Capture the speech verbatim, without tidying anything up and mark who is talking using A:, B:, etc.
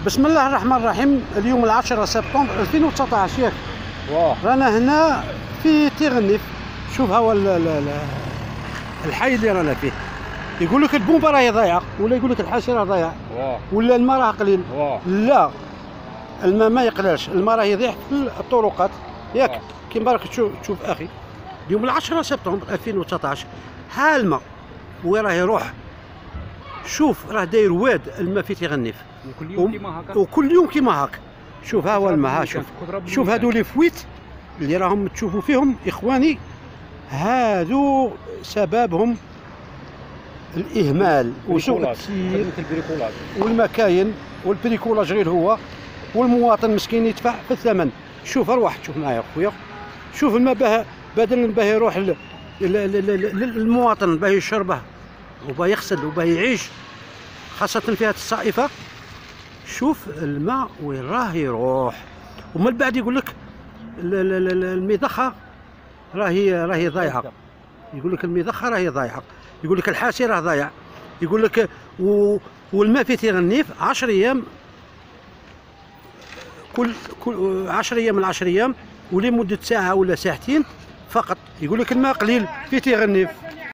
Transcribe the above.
A: بسم الله الرحمن الرحيم. اليوم العاشر سبتمبر ألفين وتسعطاش ياك.
B: واه
A: رانا هنا في تيغنيف. شوف هو الحي اللي رانا فيه. يقول لك البومبه راهي ضايعه، ولا يقول لك الحاشي راه ضايع، ولا الماء راه قليل.
B: واه.
A: لا، الماء ما يقللش، الماء راه يضيع في الطرقات ياك. كيما راك تشوف تشوف اخي، اليوم العاشر سبتمبر ألفين وتسعطاش ها الماء وين راه يروح. شوف راه داير واد الماء في تيغنيف،
B: وكل يوم كيما هكا،
A: وكل يوم كيما هكا. شوف ها هو الماء، ها شوف شوف هادو لي فويت اللي راهم تشوفوا فيهم اخواني، هادو سببهم الاهمال وسوء التسيير والمكاين والبريكولاج غير هو، والمواطن مسكين يدفع في الثمن. شوف اروح تشوف معايا خويا، شوف الماء باه بدل باه يروح للمواطن باه يشربه وباه يغسل وباه يعيش، خاصة في هذه الصائفة. شوف الماء وين راه يروح. ومن بعد يقول لك المضخة راهي راهي ضايعة، يقول لك المضخة راهي ضايعة، يقول لك الحاشي راه ضايع، يقول لك و... والماء في تيغنيف عشر ايام، كل كل عشر ايام من عشر ايام ولمدة ساعة ولا ساعتين فقط. يقول لك الماء قليل في تيغنيف.